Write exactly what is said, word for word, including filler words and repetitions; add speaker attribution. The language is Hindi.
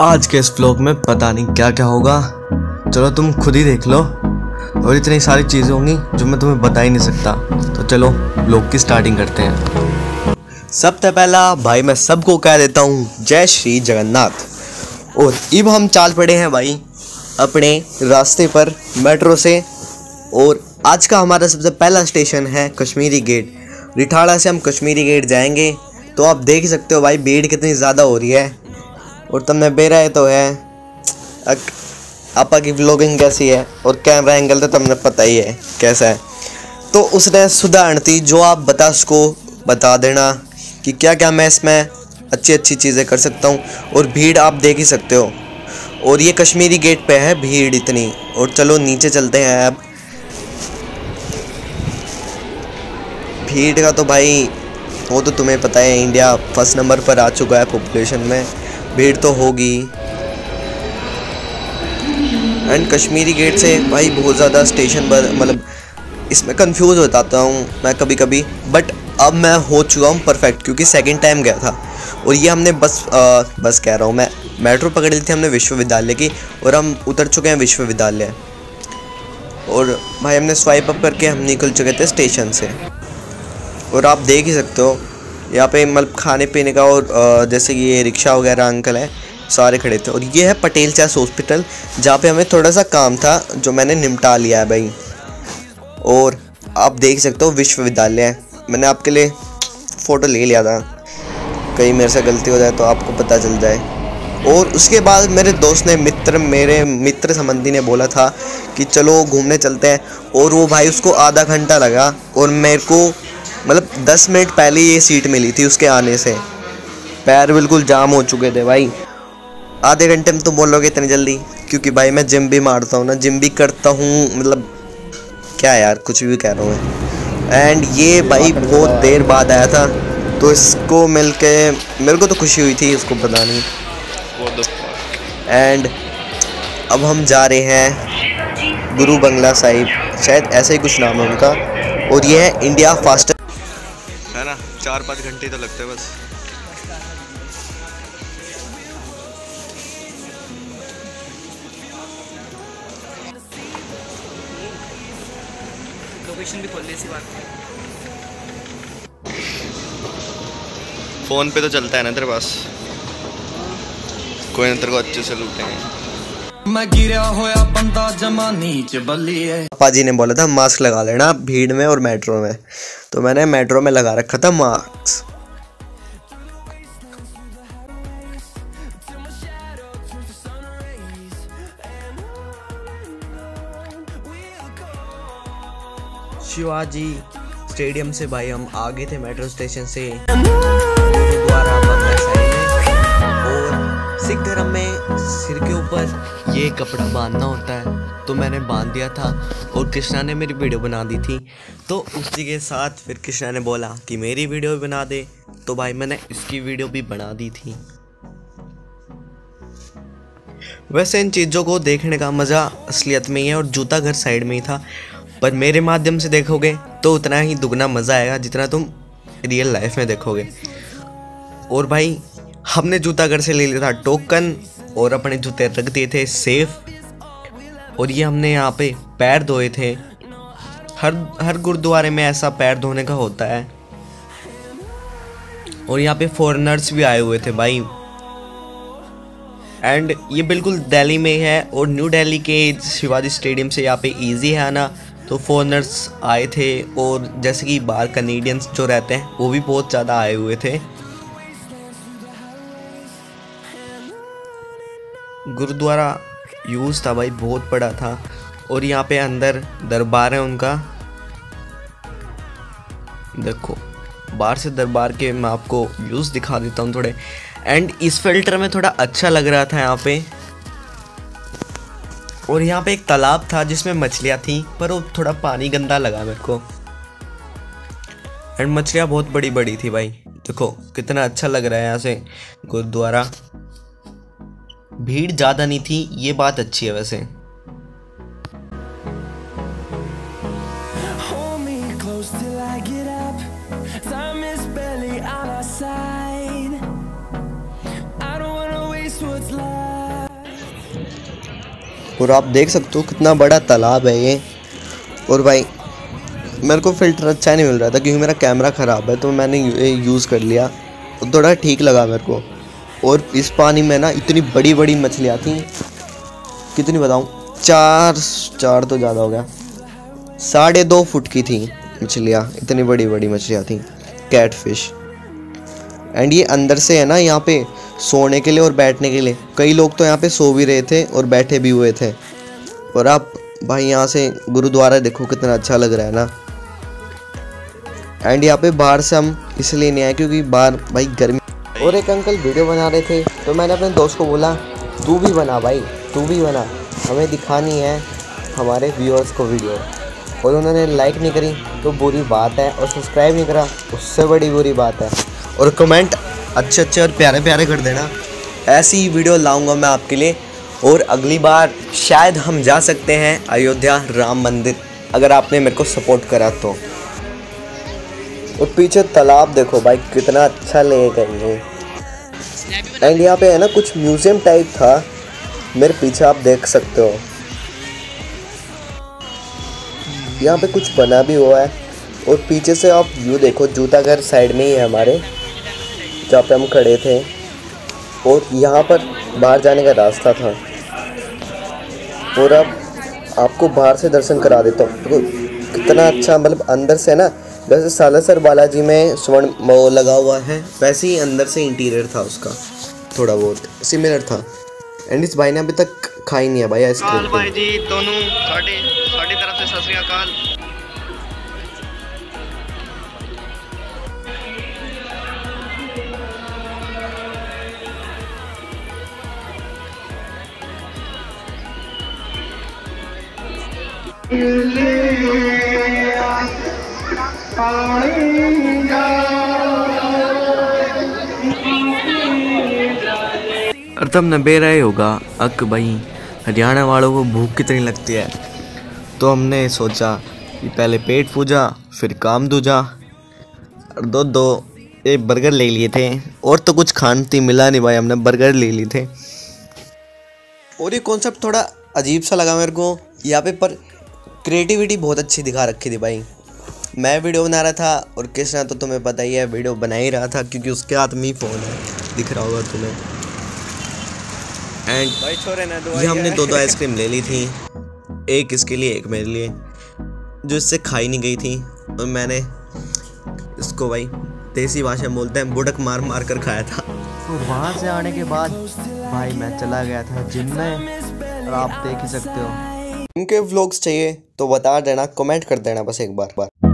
Speaker 1: आज के इस व्लॉग में पता नहीं क्या क्या होगा, चलो तुम खुद ही देख लो। और इतनी सारी चीज़ें होंगी जो मैं तुम्हें बता ही नहीं सकता। तो चलो व्लॉग की स्टार्टिंग करते हैं। सबसे पहला भाई मैं सबको कह देता हूँ जय श्री जगन्नाथ। और अब हम चाल पड़े हैं भाई अपने रास्ते पर मेट्रो से। और आज का हमारा सबसे पहला स्टेशन है कश्मीरी गेट। रिठाड़ा से हम कश्मीरी गेट जाएंगे। तो आप देख सकते हो भाई भीड़ कितनी ज़्यादा हो रही है। और तुमने बेरा है तो है आपा की व्लॉगिंग कैसी है और कैमरा एंगल तो तुमने पता ही है कैसा है। तो उसने सुधा आंटी जो आप बता उसको बता देना कि क्या क्या मैं इसमें अच्छी अच्छी चीज़ें कर सकता हूँ। और भीड़ आप देख ही सकते हो। और ये कश्मीरी गेट पे है भीड़ इतनी। और चलो नीचे चलते हैं अब। भीड़ का तो भाई वो तो तुम्हें पता है, इंडिया फर्स्ट नंबर पर आ चुका है पॉपुलेशन में। भीड़ तो होगी। एंड कश्मीरी गेट से भाई बहुत ज़्यादा स्टेशन पर मतलब इसमें कंफ्यूज हो जाता हूँ मैं कभी कभी। बट अब मैं हो चुका हूँ परफेक्ट, क्योंकि सेकंड टाइम गया था। और ये हमने बस आ, बस कह रहा हूँ मैं मेट्रो पकड़ ली थी हमने विश्वविद्यालय की। और हम उतर चुके हैं विश्वविद्यालय। और भाई हमने स्वाइप अप करके हम निकल चुके थे स्टेशन से। और आप देख ही सकते हो यहाँ पे मतलब खाने पीने का और जैसे कि ये रिक्शा वगैरह अंकल है सारे खड़े थे। और ये है पटेल चास हॉस्पिटल जहाँ पे हमें थोड़ा सा काम था जो मैंने निपटा लिया है भाई। और आप देख सकते हो विश्वविद्यालय मैंने आपके लिए फ़ोटो ले लिया था, कहीं मेरे से गलती हो जाए तो आपको पता चल जाए। और उसके बाद मेरे दोस्त ने मित्र मेरे मित्र संबंधी ने बोला था कि चलो घूमने चलते हैं। और वो भाई उसको आधा घंटा लगा और मेरे को मतलब दस मिनट पहले ये सीट मिली थी उसके आने से। पैर बिल्कुल जाम हो चुके थे भाई। आधे घंटे में तुम बोलोगे इतनी जल्दी, क्योंकि भाई मैं जिम भी मारता हूँ ना, जिम भी करता हूँ। मतलब क्या यार कुछ भी कह रहा हूँ मैं। एंड ये भाई बहुत देर बाद आया था तो इसको मिलके मेरे को तो खुशी हुई थी, इसको पता नहीं। एंड अब हम जा रहे हैं गुरु बंगला साहिब, शायद ऐसा ही कुछ नाम है उनका। और ये है इंडिया फास्टेस्ट है ना, चार पाँच घंटे तो लगते हैं बस।
Speaker 2: लोकेशन भी खोल ली इसी बात।
Speaker 1: फोन पे तो चलता है ना तेरे पास, कोई ना तेरे को अच्छे से लूटेंगे।
Speaker 3: मैं गिरा होया बंदा जमा नीच बल्ली है।
Speaker 1: पापा जी ने बोला था मास्क लगा लेना भीड़ में और मेट्रो में, तो मैंने मेट्रो में लगा रखा था मास्क। शिवाजी स्टेडियम से भाई हम आगे थे मेट्रो स्टेशन से गुरुद्वारा बंगला साहिब में। और सिख धर्म में सिर के ऊपर ये कपड़ा बांधना होता है तो मैंने बांध दिया था। और कृष्णा ने मेरी वीडियो बना दी थी, तो उसी के साथ फिर कृष्णा ने बोला कि मेरी वीडियो भी बना दे, तो भाई मैंने इसकी वीडियो भी बना दी थी। वैसे इन चीज़ों को देखने का मज़ा असलियत में ही है और जूता घर साइड में ही था। पर मेरे माध्यम से देखोगे तो उतना ही दुगना मज़ा आएगा जितना तुम रियल लाइफ में देखोगे। और भाई हमने जूता घर से ले लिया था टोकन और अपने जूते रख दिए थे सेफ। और ये हमने यहाँ पे पैर धोए थे। हर हर गुरुद्वारे में ऐसा पैर धोने का होता है। और यहाँ पे फॉरेनर्स भी आए हुए थे भाई। एंड ये बिल्कुल दिल्ली में है और न्यू दिल्ली के शिवाजी स्टेडियम से यहाँ पे इजी है आना। तो फॉरेनर्स आए थे और जैसे कि बाहर कनेडियंस जो रहते हैं वो भी बहुत ज़्यादा आए हुए थे। गुरुद्वारा यूज़ था भाई, बहुत बड़ा था। और यहाँ पे अंदर दरबार है उनका, देखो बाहर से दरबार के मैं आपको व्यूज़ दिखा देता हूँ थोड़े। एंड इस फिल्टर में थोड़ा अच्छा लग रहा था यहाँ पे। और यहाँ पे एक तालाब था जिसमें मछलियाँ थी, पर वो थोड़ा पानी गंदा लगा मेरे को। एंड मछलियाँ बहुत बड़ी बड़ी थी भाई, देखो कितना अच्छा लग रहा है यहाँ से गुरुद्वारा। भीड़ ज़्यादा नहीं थी, ये बात अच्छी है वैसे। I don't wanna waste what's left. और आप देख सकते हो कितना बड़ा तालाब है ये। और भाई मेरे को फ़िल्टर अच्छा नहीं मिल रहा था क्योंकि मेरा कैमरा ख़राब है, तो मैंने ये यूज़ कर लिया, तो थोड़ा ठीक लगा मेरे को। और इस पानी में ना इतनी बड़ी बड़ी मछलियाँ थी, कितनी बताऊँ, चार चार तो ज़्यादा हो गया, साढ़े दो फुट की थी मछलियाँ, इतनी बड़ी बड़ी मछलियाँ थी, कैट फिश। एंड ये अंदर से है ना यहाँ पे सोने के लिए और बैठने के लिए, कई लोग तो यहाँ पे सो भी रहे थे और बैठे भी हुए थे। और आप भाई यहाँ से गुरुद्वारा देखो कितना अच्छा लग रहा है ना। एंड यहाँ पे बाहर से हम इसलिए नहीं आए क्योंकि बाहर भाई गर्मी। और एक अंकल वीडियो बना रहे थे, तो मैंने अपने दोस्त को बोला तू भी बना भाई, तू भी बना, हमें दिखानी है हमारे व्यूअर्स को वीडियो। और उन्होंने लाइक नहीं करी तो बुरी बात है, और सब्सक्राइब नहीं करा उससे बड़ी बुरी बात है। और कमेंट अच्छे अच्छे और प्यारे प्यारे कर देना, ऐसी ही वीडियो लाऊंगा मैं आपके लिए। और अगली बार शायद हम जा सकते हैं अयोध्या राम मंदिर, अगर आपने मेरे को सपोर्ट करा तो। और पीछे तालाब देखो भाई कितना अच्छा लगेगा ये। एंड यहाँ पे है ना कुछ म्यूजियम टाइप था, मेरे पीछे आप देख सकते हो, यहाँ पे कुछ बना भी हुआ है। और पीछे से आप व्यू देखो, जूता घर साइड में ही है हमारे, जहाँ पे हम खड़े थे। और यहाँ पर बाहर जाने का रास्ता था। और अब आपको बाहर से दर्शन करा देता हूँ, तो कितना अच्छा, मतलब अंदर से ना जैसे सालासर बालाजी में स्वर्ण वो लगा हुआ है, वैसे ही अंदर से इंटीरियर था उसका, थोड़ा बहुत सिमिलर था। एंड इस भाई ने अभी तक खाई नहीं है भाई आइसक्रीम।
Speaker 2: भाई जी दोनों साढ़े साढ़े तरफ से सत श्री अकाल।
Speaker 1: और तब न बे रहे होगा अक भाई हरियाणा वालों को भूख कितनी लगती है, तो हमने सोचा कि पहले पेट पूजा फिर काम दूजा। और दो दो एक बर्गर ले लिए थे, और तो कुछ खान थी मिला नहीं भाई, हमने बर्गर ले लिए थे। और ये कॉन्सेप्ट थोड़ा अजीब सा लगा मेरे को यहाँ पे, पर क्रिएटिविटी बहुत अच्छी दिखा रखी थी भाई। मैं वीडियो बना रहा था और कृष्णा तो तुम्हें पता ही है वीडियो बना ही रहा था, क्योंकि उसके हाथ में ही फ़ोन है, दिख रहा होगा तुम्हें। एंड
Speaker 2: भाई छोरे ना दो
Speaker 1: ये हमने दो दो आइसक्रीम ले ली थी, एक इसके लिए एक मेरे लिए, जो इससे खाई नहीं गई थी। और मैंने इसको भाई देसी भाषा में बोलते हैं बुड़क मार मार कर खाया था। और वहाँ से आने के बाद भाई मैं चला गया था जिम में, और आप देख ही सकते हो। इनके व्लॉग्स चाहिए तो बता देना, कमेंट कर देना बस एक बार बार।